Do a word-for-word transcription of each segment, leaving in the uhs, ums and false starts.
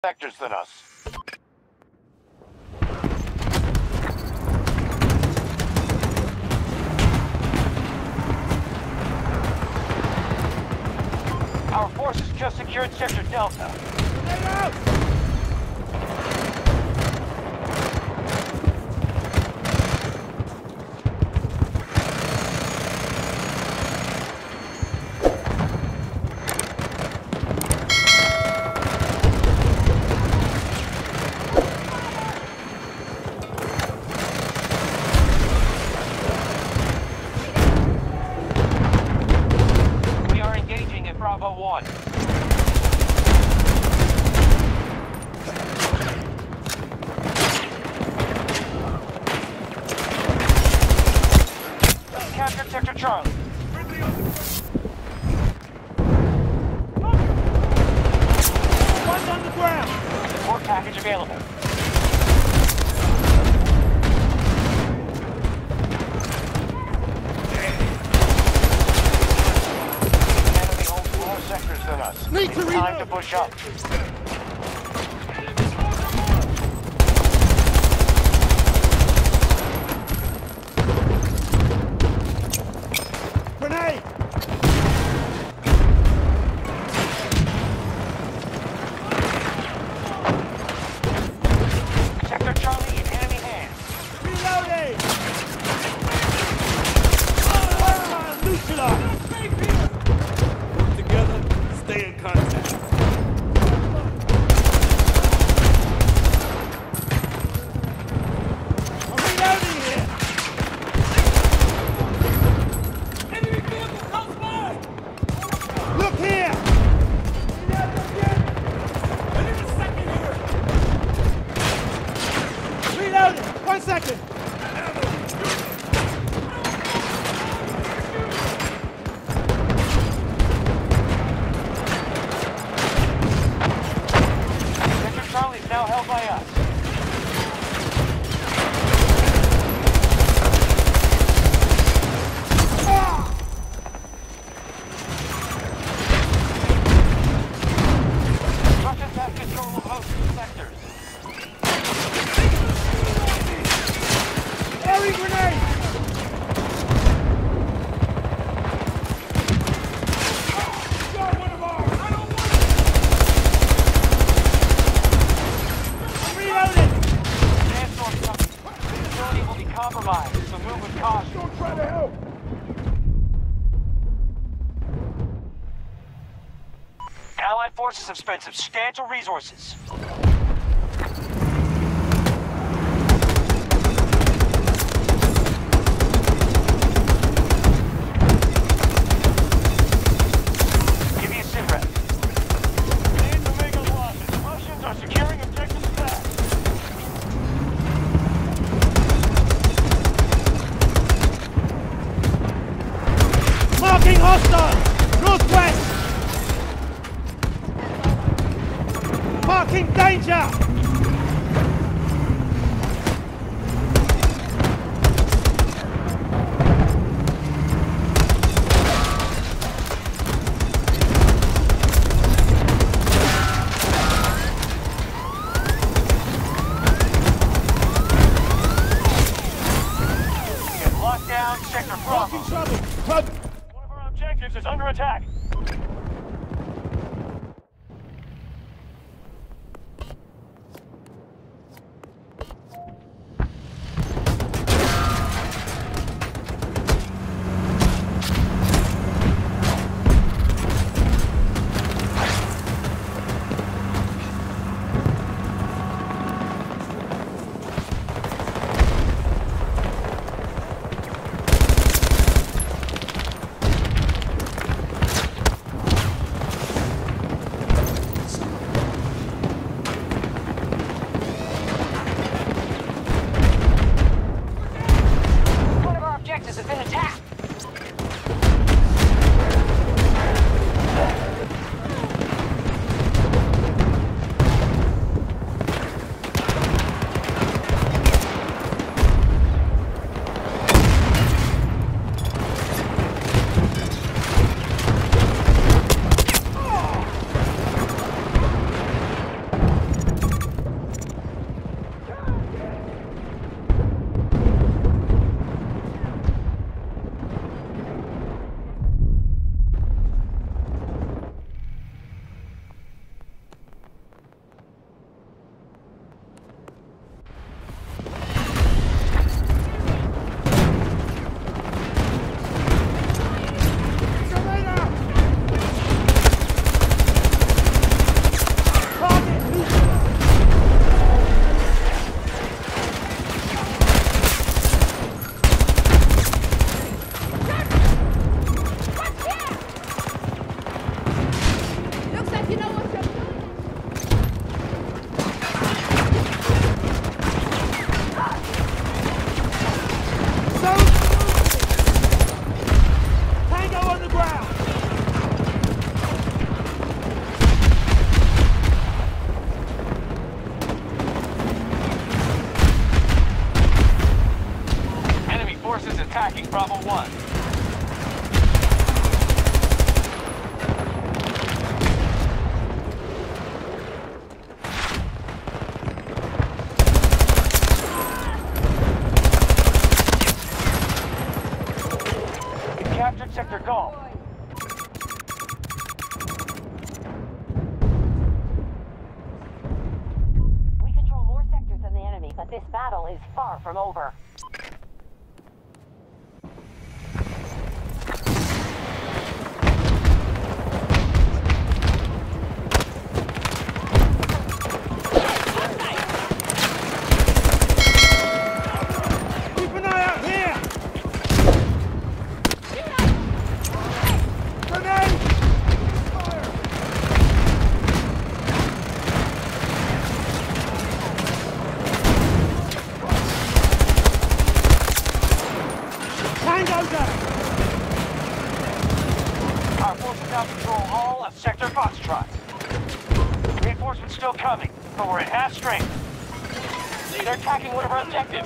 sectors than us. Our forces just secured Sector Delta. Grenade out! Bravo one. Captured Sector Charlie. One's on the ground. Support package available. Sectors than us. Need to it's time to push up. Grenade! Sector Charlie in enemy hands. Reloading! Oh, neutralized! Stay in contact. I'm reloading here! Enemy vehicle close by! Look here! I need a second here! Reloading! One second! Charlie's now held by us. Ah! Russians have control of most sectors. Airy grenade! Got one of ours! I don't want Sandstorm coming. The facility will be compromised, so move with caution. Don't try to help! Allied forces have spent substantial resources. Give me a sit rep. We need to make a losses. Russians are securing objectives fast. Marking hostile! Northwest! Marking danger! Get locked down, Sector Bravo. Marking trouble! Trouble! One of our objectives is under attack. attacking Bravo one. We captured Sector Golf. We control more sectors than the enemy, but this battle is far from over. Keep an eye out here! Grenade! Tango down! Our forces now control all of Sector Foxtrot. Reinforcements still coming, but we're at half strength. They're attacking one of our objectives.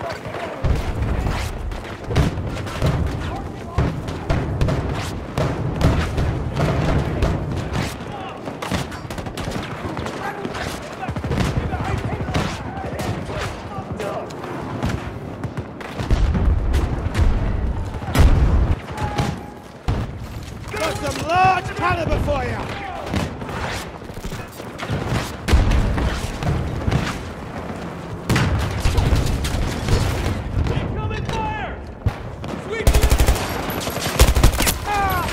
Got some large caliber for you! Incoming fire! Sweep Ah!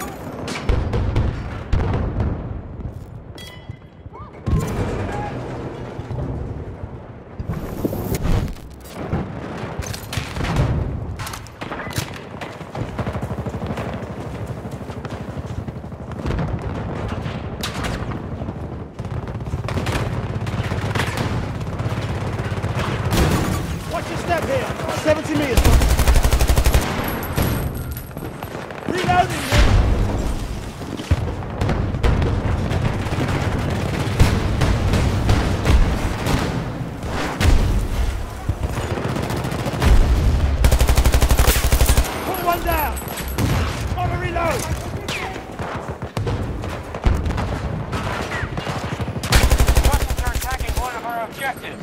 Watch your step here. seventy meters. Reloading here. Put one down. On a reload. Russians are attacking one of our objectives.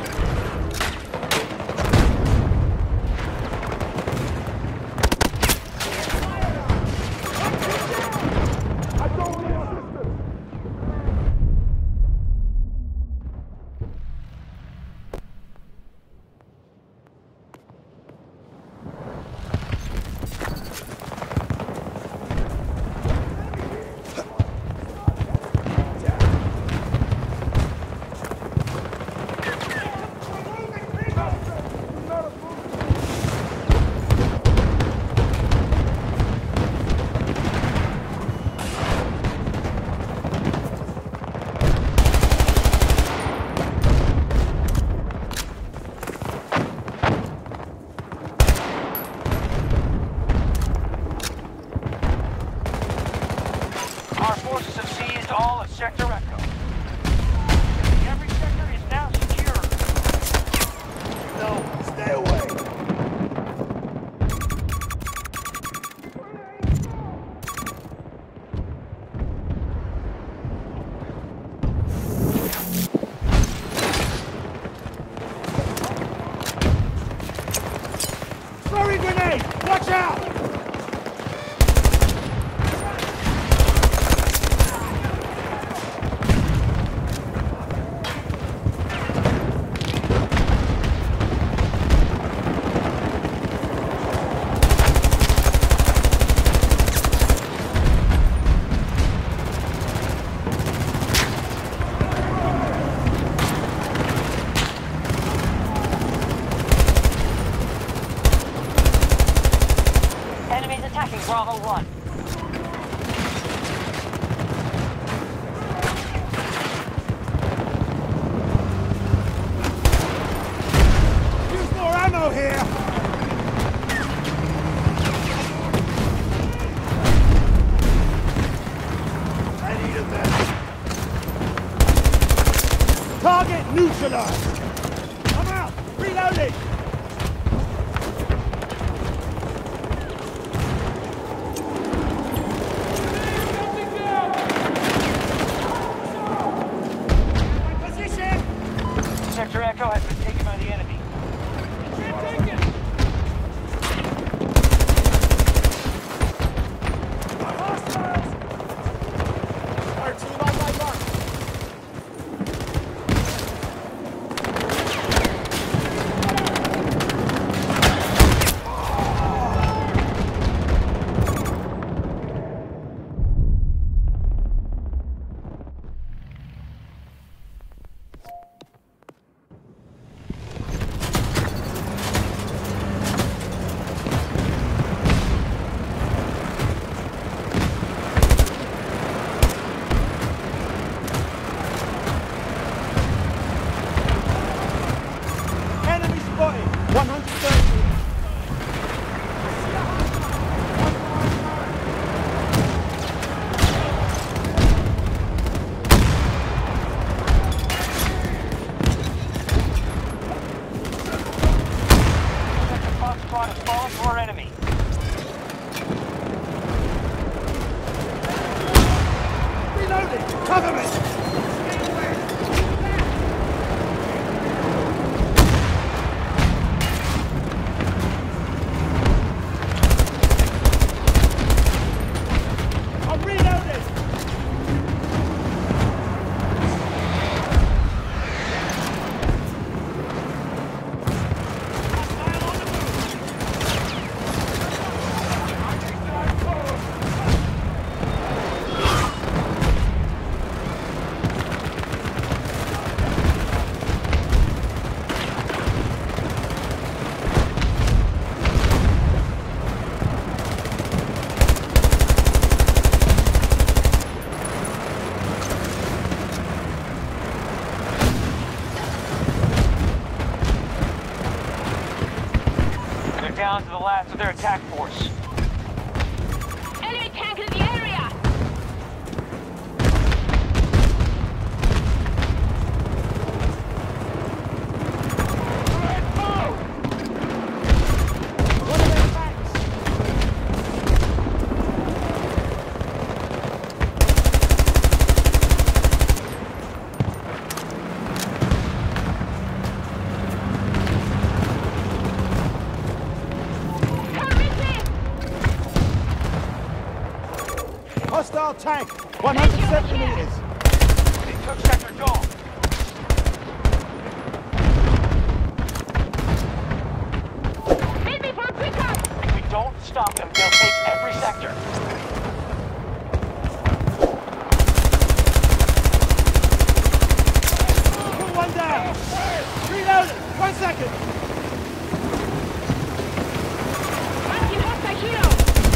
I don't need assistance! Our forces have seized all of Sector Echo. Every sector is now secure. No, stay away. Throwing grenade! Watch out! Enemies attacking Bravo one. Use more ammo here! I need a vest. Target neutralized! I'm out! Reloading! Sector Echo has been taken by the enemy. Can't take it! Hostiles! Our team on my mark. one hundred thirty. Sector Foxtrot has fallen to our enemy. Reloading! Cover me! Down to the last of their attack force. Enemy tank in the area! One of their tanks! Hostile tank, one hundred seventy meters. They took Sector Dome. Hit me for a pickup! If we don't stop them, they'll take every sector. Put one down. Reloading. One second. Marking hostile hero!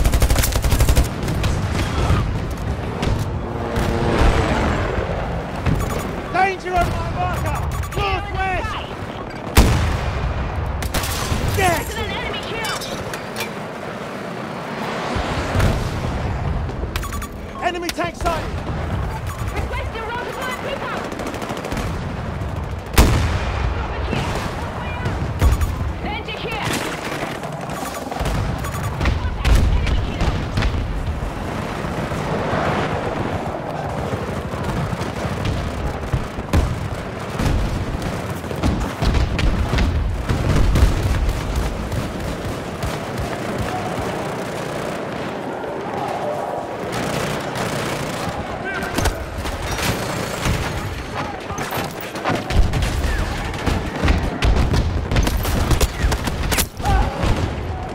Danger on my marker. Northwest. That's Yes. an enemy kill! Enemy tank sighted. Requesting road for a pickup! Danger here! Contact enemy kill!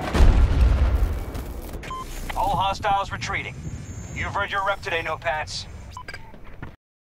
All hostiles retreating. You've earned your rep today, no-pats.